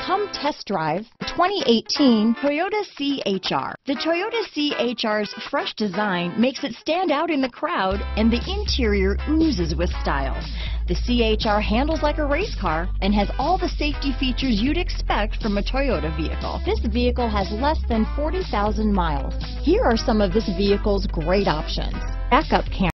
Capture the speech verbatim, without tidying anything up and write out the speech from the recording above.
Come test drive the twenty eighteen Toyota C H R. The Toyota C H R's fresh design makes it stand out in the crowd, and the interior oozes with style. The C H R handles like a race car and has all the safety features you'd expect from a Toyota vehicle. This vehicle has less than forty thousand miles. Here are some of this vehicle's great options: backup camera,